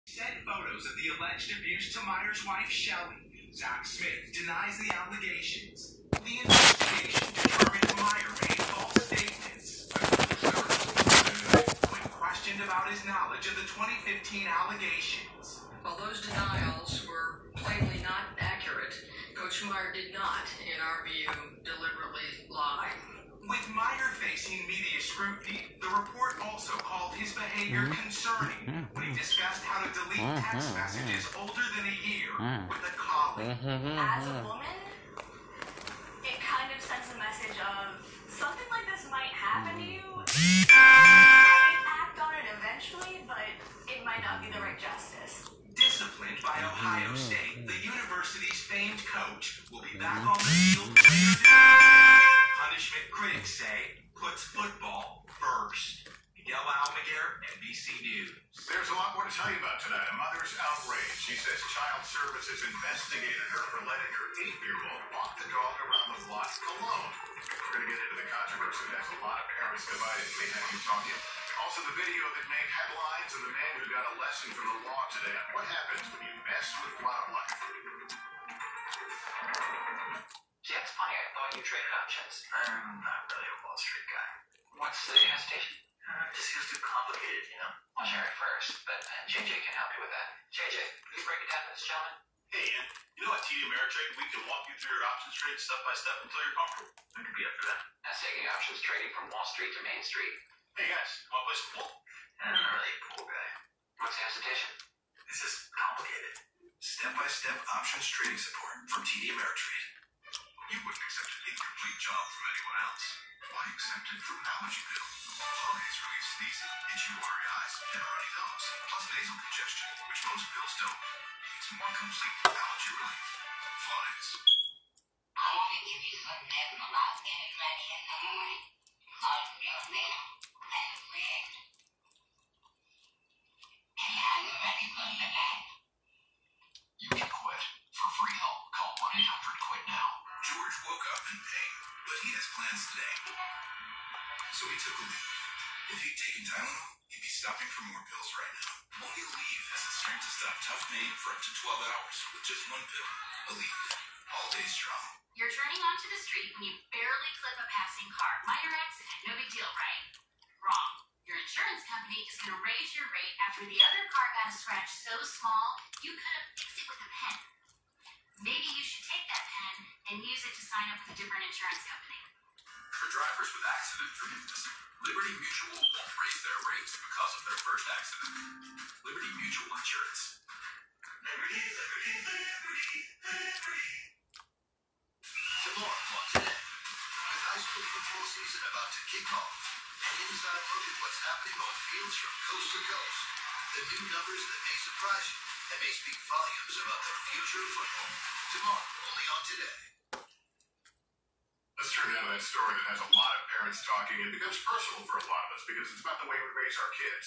Sent photos of the alleged abuse to Meyer's wife, Shelley. Zach Smith denies the allegations. The investigation determined Meyer made false statements. When questioned about his knowledge of the 2015 allegations. While those denials were plainly not accurate, Coach Meyer did not, in our view, deliberately lie. With Meyer facing media scrutiny, the report also called his behavior concerning when he discussed how to delete text messages older than a year with a colleague. As a woman, it kind of sends a message of something like this might happen to you. You might act on it eventually, but it might not be the right justice. Disciplined by Ohio State, the university's famed coach will be back on the field later today. Punishment, critics say, puts football first. Miguel Almaguer, NBC News. There's a lot more to tell you about tonight. A mother's outrage. She says child services investigated her for letting her 8-year-old walk the dog around the block alone. We're going to get into the controversy that has a lot of parents divided. We have you talking. Also, the video that made headlines and the man who got a lesson from the law today on what happens when you mess with wildlife. See, that's funny. I thought you traded options. I'm not really a Wall Street guy. What's the hesitation? It just feels too complicated, you know? I'll share it first, but JJ can help you with that. JJ, can you break it down for this gentleman? Hey, Ian. You know at TD Ameritrade, we can walk you through your options trade step by step until you're comfortable. I could be up for that. That's taking options trading from Wall Street to Main Street. Hey, guys. Want to play some pool? I'm not really a pool guy. What's the hesitation? This is complicated. Step-by-step options trading support from TD Ameritrade. You wouldn't accept an incomplete job from anyone else. Why accept it from Allergy Pill? Holidays relieve sneezing, itchy, watery eyes, and runny nose, plus nasal congestion, which most pills don't. It's more complete allergy relief. Flies. I want to give you some tips about getting ready in the morning. Start your meal, then read. And now you're ready for the day. You can quit. For free help, call 1-800-QUIT now. George woke up in pain, but he has plans today. So he took a leave. If he'd taken Tylenol, he'd be stopping for more pills right now. Only Aleve has the strength to stop tough pain for up to 12 hours with just one pill. Aleve. All day strong. You're turning onto the street when you barely clip a passing car. Minor accident, no big deal, right? Wrong. Your insurance company is going to raise your rate after the other car got a scratch so small you could have fixed it with a pen. Maybe you should take that pen and use it to sign up with a different insurance company. For drivers with accident forgiveness, Liberty Mutual won't raise their rates because of their first accident. Liberty Mutual Insurance. Liberty, Liberty, Liberty, Liberty. Tomorrow on Today, with high school football season about to kick off, an inside look at what's happening on fields from coast to coast. The new numbers that may surprise you and may speak volumes about the future of football. Tomorrow, only on Today. Let's turn now to that story that has a lot of parents talking. It becomes personal for a lot of us because it's about the way we raise our kids.